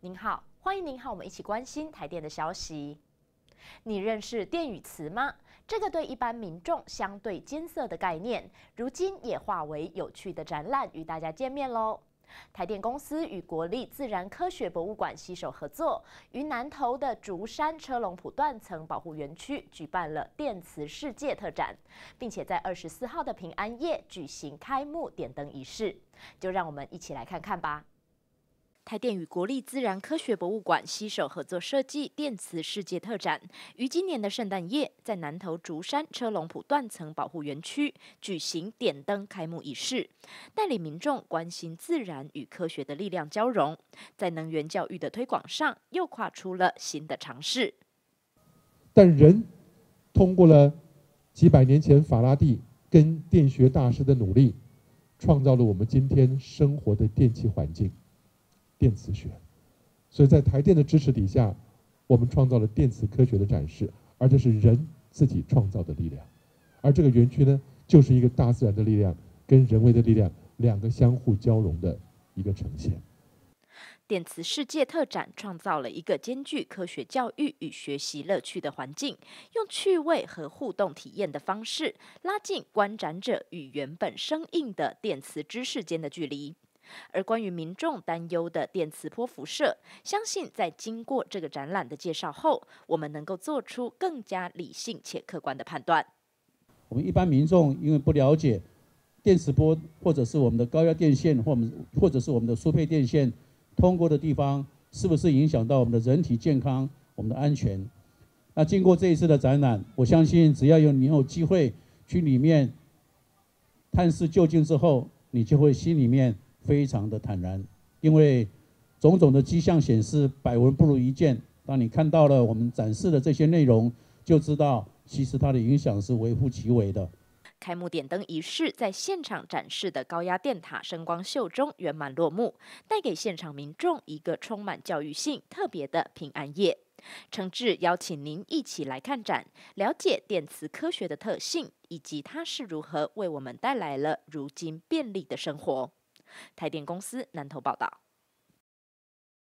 您好，欢迎您和我们一起关心台电的消息。你认识电与磁吗？这个对一般民众相对艰涩的概念，如今也化为有趣的展览与大家见面喽。台电公司与国立自然科学博物馆携手合作，于南投的竹山车龙埔断层保护园区举办了电磁世界特展，并且在24号的平安夜举行开幕点灯仪式。就让我们一起来看看吧。台电与国立自然科学博物馆携手合作设计电磁世界特展，于今年的圣诞夜，在南投竹山车龙埔断层保护园区举行点灯开幕仪式，带领民众关心自然与科学的力量交融，在能源教育的推广上又跨出了新的尝试。 但人通过了几百年前法拉第跟电学大师的努力，创造了我们今天生活的电气环境。电磁学，所以在台电的支持底下，我们创造了电磁科学的展示，而这是人自己创造的力量。而这个园区呢，就是一个大自然的力量跟人为的力量两个相互交融的一个呈现。 电磁世界特展创造了一个兼具科学教育与学习乐趣的环境，用趣味和互动体验的方式，拉近观展者与原本生硬的电磁知识间的距离。而关于民众担忧的电磁波辐射，相信在经过这个展览的介绍后，我们能够做出更加理性且客观的判断。 我们一般民众因为不了解电磁波，或者是我们的高压电线，或者是我们的输配电线通过的地方，是不是影响到我们的人体健康、我们的安全？那经过这一次的展览，我相信只要你有机会去里面探视究竟之后，你就会心里面非常的坦然，因为种种的迹象显示，百闻不如一见。当你看到了我们展示的这些内容，就知道其实它的影响是微乎其微的。 开幕点灯仪式在现场展示的高压电塔声光秀中圆满落幕，带给现场民众一个充满教育性、特别的平安夜。诚挚邀请您一起来看展，了解电磁科学的特性，以及它是如何为我们带来了如今便利的生活。台电公司南投报道。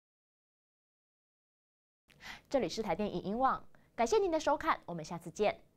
这里是台电影音网，感谢您的收看，我们下次见。